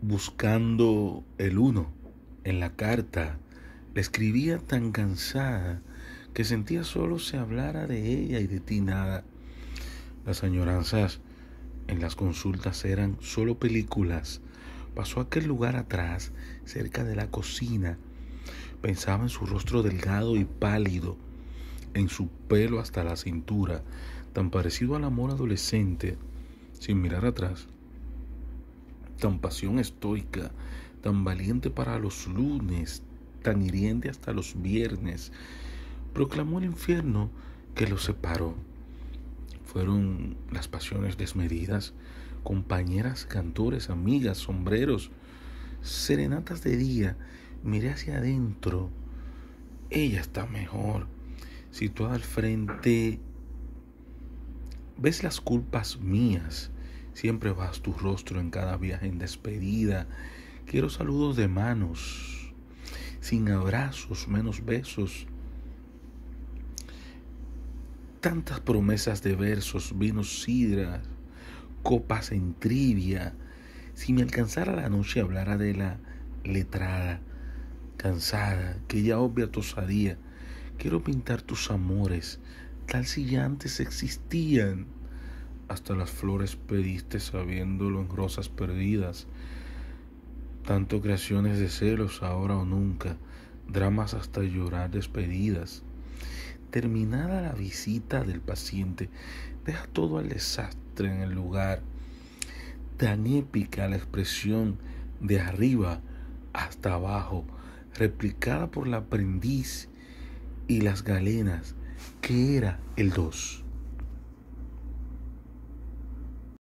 buscando el uno. En la carta le escribía tan cansada que sentía solo se hablara de ella y de ti nada. Las añoranzas en las consultas eran solo películas. Pasó a aquel lugar atrás, cerca de la cocina. Pensaba en su rostro delgado y pálido, en su pelo hasta la cintura, tan parecido al amor adolescente, sin mirar atrás, tan pasión estoica, tan valiente para los lunes, tan hiriente hasta los viernes. Proclamó el infierno que los separó. Fueron las pasiones desmedidas, compañeras, cantores, amigas, sombreros, serenatas de día. Miré hacia adentro. Ella está mejor, situada al frente. Ves las culpas mías. Siempre vas tu rostro en cada viaje en despedida. Quiero saludos de manos, sin abrazos, menos besos. Tantas promesas de versos, vinos, sidra, copas en trivia. Si me alcanzara la noche hablara de la letrada, cansada, que ya obvia tu osadía. Quiero pintar tus amores, tal si ya antes existían. Hasta las flores pediste sabiéndolo en rosas perdidas. Tanto creaciones de celos, ahora o nunca, dramas hasta llorar despedidas. Terminada la visita del paciente, deja todo al desastre en el lugar. Tan épica la expresión de arriba hasta abajo, replicada por la aprendiz y las galenas, que era el 2.